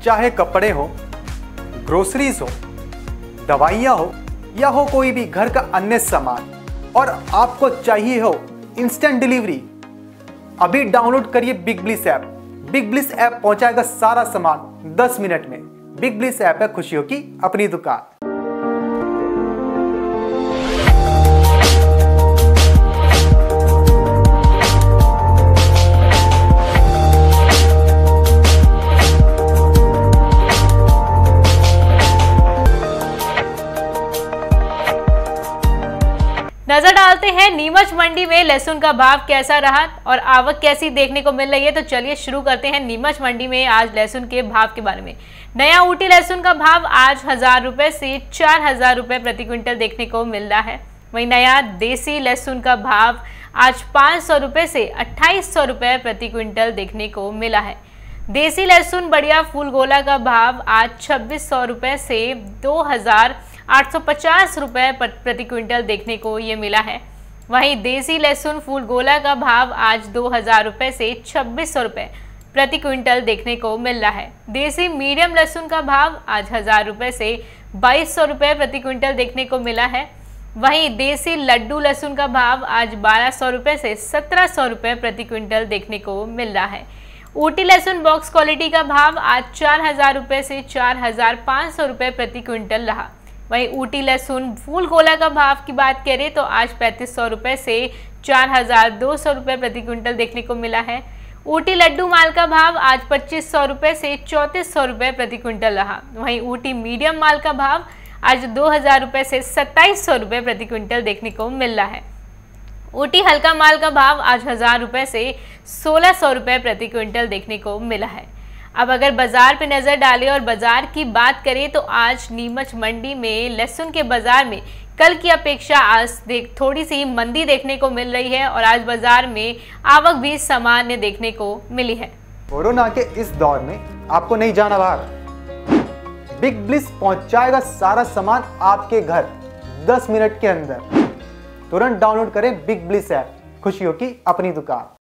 चाहे कपड़े हो, ग्रोसरीज हो, दवाइयाँ हो या हो कोई भी घर का अन्य सामान, और आपको चाहिए हो इंस्टेंट डिलीवरी, अभी डाउनलोड करिए big bliss app. Big bliss app पहुंचाएगा सारा सामान 10 मिनट में। बिग ब्लिस ऐप है खुशियों की अपनी दुकान। नजर डालते हैं नीमच मंडी में लहसुन का भाव कैसा रहा और आवक कैसी देखने को मिल रही है। तो चलिए शुरू करते हैं नीमच मंडी में आज लहसुन के भाव के बारे में। नया ऊटी लहसुन का भाव आज 1000 रुपए से 4000 रुपए प्रति क्विंटल देखने को मिल रहा है। वहीं नया देसी लहसुन का भाव आज 500 रुपए से 2800 रुपए प्रति क्विंटल देखने को मिला है। देसी लहसुन बढ़िया फूल गोला का भाव आज 2600 रुपए से 2850 रुपए प्रति क्विंटल देखने को ये मिला है। वहीं देसी लहसुन फूल गोला का भाव आज 2000 रुपए से 2600 रुपए प्रति क्विंटल देखने को मिल रहा है। देसी मीडियम लहसुन का भाव आज 1000 रुपए से 2200 रुपए प्रति क्विंटल देखने को मिला है। वहीं देसी लड्डू लहसुन का भाव आज 1200 रुपए से 1700 रुपए प्रति क्विंटल देखने को मिल रहा है। ऊटी लहसुन बॉक्स क्वालिटी का भाव आज 4000 रुपए से 4500 रुपए प्रति क्विंटल रहा। वहीं ऊटी लहसुन फूल गोला का भाव की बात करें तो आज 3500 रुपए से 4200 रुपए प्रति क्विंटल देखने को मिला है। ऊटी लड्डू माल का भाव आज 2500 रुपए से 3400 रुपए प्रति क्विंटल रहा। वहीं ऊटी मीडियम माल का भाव आज 2000 रुपए से 2700 रुपए प्रति क्विंटल देखने को मिल रहा है। ऊटी हल्का माल का भाव आज 1000 रुपए से 1600 रुपए प्रति क्विंटल देखने को मिला है। अब अगर बाजार पे नजर डालें और बाजार की बात करें तो आज नीमच मंडी में लहसुन के बाजार में कल की अपेक्षा आज थोड़ी सी मंदी देखने को मिल रही है और आज बाजार में आवक भी सामान्य देखने को मिली है। कोरोना के इस दौर में आपको नहीं जाना बाहर। बिग ब्लिस पहुंचाएगा सारा सामान आपके घर 10 मिनट के अंदर। तुरंत डाउनलोड करें बिग ब्लिस ऐप, खुशियों की अपनी दुकान।